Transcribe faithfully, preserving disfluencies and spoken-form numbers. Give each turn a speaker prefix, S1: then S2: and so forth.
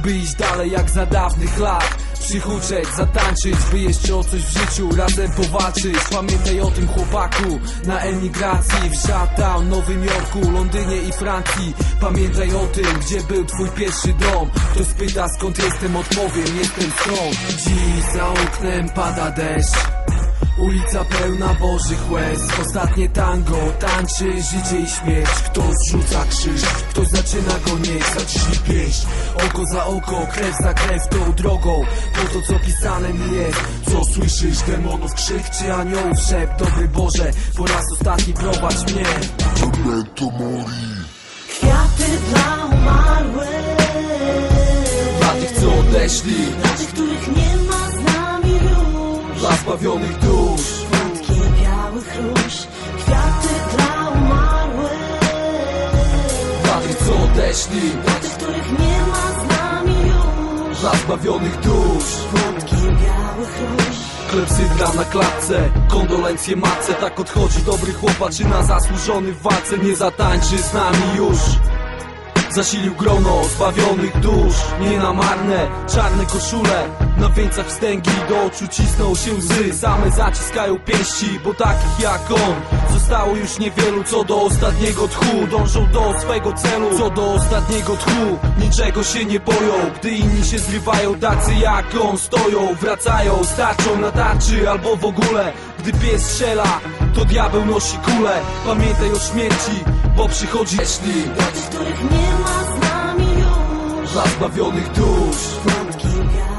S1: by iść dalej jak za dawnych lat. Przychuczeć, zatańczyć, by jeszcze o coś w życiu razem powalczyć. Pamiętaj o tym, chłopaku, na emigracji w Shutdown, Nowym Jorku, Londynie i Francji. Pamiętaj o tym, gdzie był twój pierwszy dom. Ktoś spyta, skąd jestem, odpowiem, jestem stąd. Dziś za oknem pada deszcz, ulica pełna bożych łez. Ostatnie tango, tańczy życie i śmierć. Ktoś rzuca krzyż, ktoś zaczyna go nieść. Zaciśnij pięść, oko za oko, krew za krew tą drogą. Po to, co pisane mi jest. Co słyszysz? Demonów krzyk czy aniołów szept? Dobry Boże, po raz ostatni prowadź mnie.
S2: Memento mori.
S3: Kwiaty dla umarłych,
S1: Dla tych, co odeszli,
S3: dla tych, których nie ma z nami już.
S1: dla zbawionych dusz.
S3: Kwiatki białych róż, kwiaty dla umarłych,
S1: Dla tych, co odeszli,
S3: dla tych, których nie ma z nami już.
S1: dla zbawionych dusz.
S3: Kwiatki białych róż.
S1: Klepsydra na klatce, kondolencje matce. Tak odchodzi dobry chłopaczyna, zasłużony w walce. Nie zatańczy z nami już. Zasilił grono zbawionych dusz, nie na marne. Czarne koszule, na wieńcach wstęgi, do oczu cisną się łzy. Same zaciskają pięści, bo takich jak on zostało już niewielu. Co do ostatniego tchu, dążą do swego celu. Co do ostatniego tchu, niczego się nie boją. Gdy inni się zrywają, tacy jak on stoją. Wracają, starczą na tarczy albo w ogóle. Gdy pies strzela, to diabeł nosi kulę. Pamiętaj o śmierci, bo przychodzi jeśli.
S3: Dla tych, których nie ma z nami już.
S1: Dla zbawionych dusz.
S3: Kwiatki białych